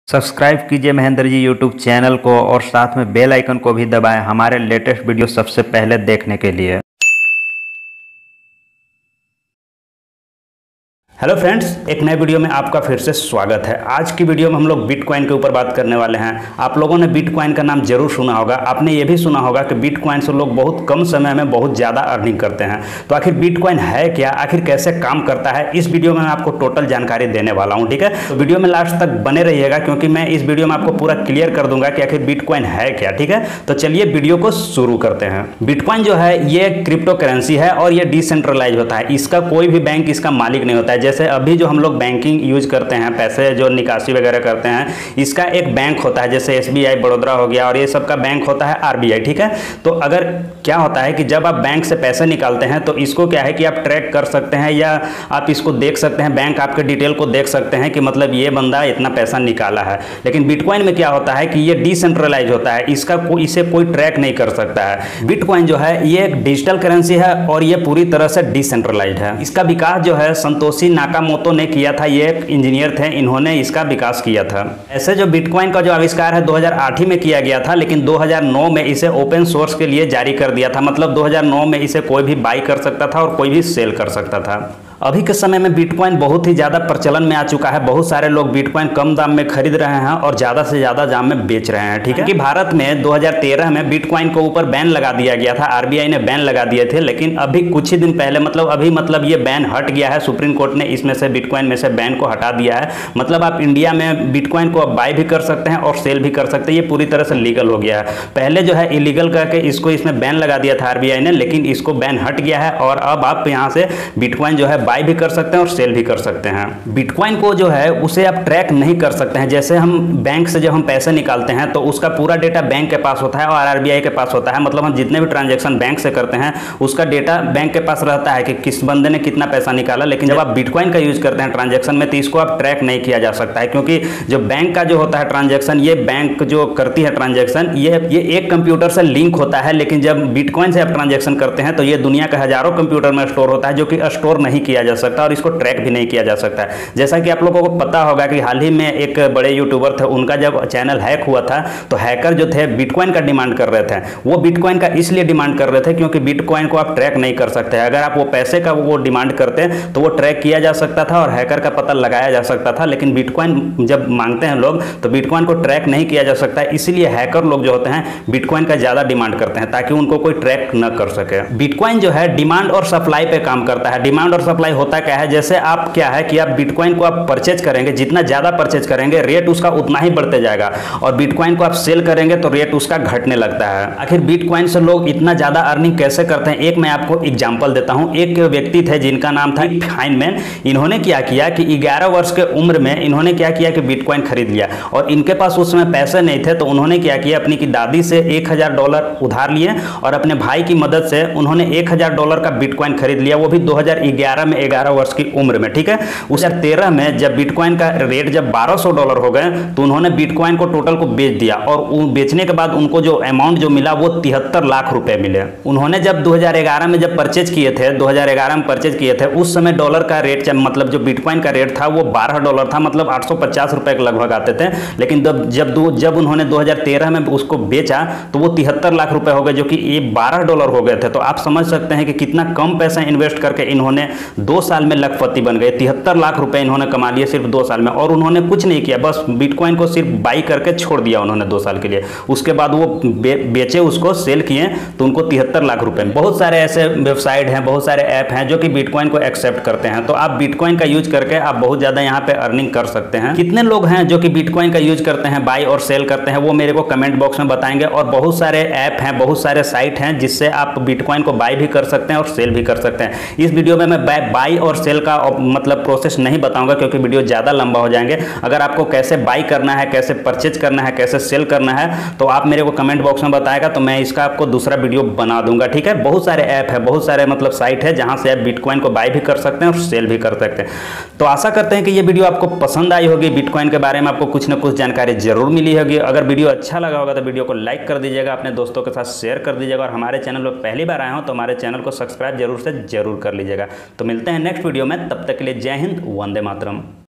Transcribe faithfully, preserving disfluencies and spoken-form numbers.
Subscribe कीजिए Mahendra ji YouTube channel को और साथ में बेल आइकन को भी दबाएं हमारे लेटेस्ट वीडियो सबसे पहले देखने के लिए। हेलो फ्रेंड्स, एक नए वीडियो में आपका फिर से स्वागत है। आज की वीडियो में हम लोग बिटकॉइन के ऊपर बात करने वाले हैं। आप लोगों ने बिटकॉइन का नाम जरूर सुना होगा। आपने ये भी सुना होगा कि बिटकॉइन से लोग बहुत कम समय में बहुत ज़्यादा अर्निंग करते हैं। तो आखिर बिटकॉइन है क्या, आखिर कैसे काम करता है, इस वीडियो में मैं आपको टोटल जानकारी देने वाला हूँ। ठीक है, तो वीडियो में लास्ट तक बने रहिएगा क्योंकि मैं इस वीडियो में आपको पूरा क्लियर कर दूंगा कि आखिर बिटकॉइन है क्या। ठीक है, तो चलिए वीडियो को शुरू करते हैं। बिटकॉइन जो है ये क्रिप्टो करेंसी है और ये डिसेंट्रलाइज होता है। इसका कोई भी बैंक इसका मालिक नहीं होता है। जैसे अभी जो हम लोग बैंकिंग यूज करते हैं, पैसे जो निकासी वगैरह करते हैं, इसका एक बैंक होता है। जैसे एसबीआई बड़ौदा हो गया और ये सब का बैंक होता है आरबीआई। ठीक है, तो अगर क्या होता है कि जब आप बैंक से पैसे निकालते हैं तो इसको क्या है कि आप ट्रैक कर सकते हैं या आप इसको देख सकते हैं, बैंक आपके डिटेल को देख सकते हैं कि मतलब ये बंदा इतना पैसा निकाला है। लेकिन बिटकॉइन में क्या होता है कि ये डिसेंट्रलाइज होता है, इसका को, इसे कोई ट्रैक नहीं कर सकता है। बिटकॉइन जो है ये एक डिजिटल करेंसी है और ये पूरी तरह से डिसेंट्रलाइज है। इसका विकास जो है संतोषी नाकामोटो ने किया था। ये एक इंजीनियर थे, इन्होंने इसका विकास किया था। ऐसे जो बिटकॉइन का जो आविष्कार है दो हज़ार आठ ही में किया गया था, लेकिन दो हज़ार नौ में इसे ओपन सोर्स के लिए जारी कर दिया था। मतलब दो हज़ार नौ में इसे कोई भी बाई कर सकता था और कोई भी सेल कर सकता था। अभी के समय में बिटकॉइन बहुत ही ज़्यादा प्रचलन में आ चुका है। बहुत सारे लोग बिटकॉइन कम दाम में खरीद रहे हैं और ज़्यादा से ज़्यादा दाम में बेच रहे हैं। ठीक है, कि भारत में दो हज़ार तेरह में बिटकॉइन के ऊपर बैन लगा दिया गया था, आरबीआई ने बैन लगा दिए थे। लेकिन अभी कुछ ही दिन पहले मतलब अभी मतलब ये बैन हट गया है। सुप्रीम कोर्ट ने इसमें से बिटकॉइन में से बैन को हटा दिया है। मतलब आप इंडिया में बिटकॉइन को बाय भी कर सकते हैं और सेल भी कर सकते हैं। ये पूरी तरह से लीगल हो गया है। पहले जो है इलीगल करके इसको इसमें बैन लगा दिया था आरबीआई ने, लेकिन इसको बैन हट गया है और अब आप यहाँ से बिटकॉइन जो है बाय भी कर सकते हैं और सेल भी कर सकते हैं। बिटकॉइन को जो है उसे आप ट्रैक नहीं कर सकते हैं। जैसे हम बैंक से जब हम पैसे निकालते हैं तो उसका पूरा डेटा बैंक के पास होता है और आरबीआई के पास होता है। मतलब हम जितने भी ट्रांजैक्शन बैंक से करते हैं उसका डेटा बैंक के पास रहता है कि किस बंदे ने कितना पैसा निकाला। लेकिन जब आप बिटकॉइन का यूज करते हैं ट्रांजैक्शन में तो इसको आप ट्रैक नहीं किया जा सकता है, क्योंकि जो बैंक का जो होता है ट्रांजैक्शन, ये बैंक जो करती है ट्रांजैक्शन, ये ये एक कंप्यूटर से लिंक होता है। लेकिन जब बिटकॉइन से आप ट्रांजैक्शन करते हैं तो ये दुनिया के हजारों कंप्यूटर में स्टोर होता है, जो कि स्टोर नहीं किया जा सकता और इसको ट्रैक भी नहीं किया जा सकता है। जैसा कि आप लोगों को पता होगा कि हाल ही में एक बड़े यूट्यूबर थे, उनका जब चैनल हैक हुआ था तो हैकर जो थे बिटकॉइन का डिमांड कर रहे थे। वो बिटकॉइन का इसलिए डिमांड कर रहे थे क्योंकि बिटकॉइन को आप ट्रैक नहीं कर सकते। अगर आप वो पैसे का वो डिमांड करते तो वो ट्रैक किया जा सकता था और हैकर का पता लगाया जा सकता था। लेकिन बिटकॉइन जब मांगते हैं लोग तो बिटकॉइन को ट्रैक नहीं किया जा सकता, इसलिए हैकर लोग जो होते हैं बिटकॉइन का ज्यादा डिमांड करते हैं ताकि उनको कोई ट्रैक न कर सके। बिटकॉइन जो है डिमांड और सप्लाई पे काम करता है। डिमांड और सप्लाई होता क्या है, जैसे आप क्या है कि आप बिटकॉइन को आप परचेज करेंगे, जितना ज्यादा परचेज करेंगे रेट उसका उतना ही बढ़ते जाएगा, और बिटकॉइन को आप सेल करेंगे तो रेट उसका घटने लगता है। आखिर बिटकॉइन से लोग इतना ज्यादा अर्निंग कैसे करते हैं, एक मैं आपको एग्जांपल देता हूं। एक व्यक्ति थे जिनका नाम था फाइनमैन। इन्होंने क्या किया कि ग्यारह वर्ष के उम्र में इन्होंने क्या किया कि बिटकॉइन खरीद लिया और इनके पास उस समय पैसे नहीं थे। तो उन्होंने क्या किया, अपनी की दादी से एक हजार डॉलर उधार लिए और अपने भाई की मदद से उन्होंने एक हजार डॉलर का बिटकॉइन खरीद लिया, वो भी दो हजार ग्यारह में ग्यारह वर्ष की उम्र में। ठीक है, उस तेरह में जब बिटकॉइन का रेट जब बारह सौ डॉलर हो गए तो उन्होंने बिटकॉइन को टोटल को बेच दिया और बेचने के बाद उनको जो अमाउंट जो मिला वो तिहत्तर लाख रुपए मिले। उन्होंने जब दो हज़ार ग्यारह में जब परचेज किए थे दो हज़ार ग्यारह में परचेज किए थे उस समय डॉलर का रेट मतलब जो बिटकॉइन का रेट था वो बारह डॉलर था, मतलब आठ सौ पचास रुपए के लगभग आते थे। लेकिन जब जब जब उन्होंने दो हज़ार तेरह में उसको बेचा तो वो तिहत्तर लाख रुपए हो गए, जो कि ये बारह डॉलर हो गए थे। तो आप समझ सकते हैं कि कितना कम पैसा इन्वेस्ट करके इन्होंने दो साल में लखपति बन गए। तिहत्तर लाख रुपए इन्होंने कमा लिए सिर्फ दो साल में, और उन्होंने कुछ नहीं किया, बस बिटकॉइन को सिर्फ बाई करके छोड़ दिया उन्होंने दो साल के लिए। उसके बाद वो बे, बेचे, उसको सेल किए तो उनको तिहत्तर लाख रुपए। बहुत सारे ऐसे वेबसाइट हैं, बहुत सारे ऐप हैं जो कि बिटकॉइन को एक्सेप्ट करते हैं। तो आप बिटकॉइन का यूज करके आप बहुत ज्यादा यहाँ पे अर्निंग कर सकते हैं। कितने लोग हैं जो कि बिटकॉइन का यूज करते हैं, बाई और सेल करते हैं, वो मेरे को कमेंट बॉक्स में बताएंगे। और बहुत सारे ऐप हैं, बहुत सारे साइट हैं जिससे आप बिटकॉइन को बाई भी कर सकते हैं और सेल भी कर सकते हैं। इस वीडियो में मैं बाई और सेल का मतलब प्रोसेस नहीं बताऊंगा क्योंकि वीडियो ज़्यादा लंबा हो जाएंगे। अगर आपको कैसे बाई करना है, कैसे परचेज करना है, कैसे सेल करना है तो आप मेरे को कमेंट बॉक्स में बताएगा तो मैं इसका आपको दूसरा वीडियो बना दूंगा। ठीक है, बहुत सारे ऐप है, बहुत सारे मतलब साइट है जहां से आप बिटकॉइन को बाई भी कर सकते हैं और सेल भी कर सकते हैं। तो आशा करते हैं कि ये वीडियो आपको पसंद आई होगी। बिटकॉइन के बारे में आपको कुछ ना कुछ जानकारी जरूर मिली होगी। अगर वीडियो अच्छा लगा होगा तो वीडियो को लाइक कर दीजिएगा, अपने दोस्तों के साथ शेयर कर दीजिएगा, और हमारे चैनल पर पहली बार आए हो तो हमारे चैनल को सब्सक्राइब जरूर से जरूर कर लीजिएगा। तो मिलते हैं नेक्स्ट वीडियो में, तब तक के लिए जय हिंद, वंदे मातरम।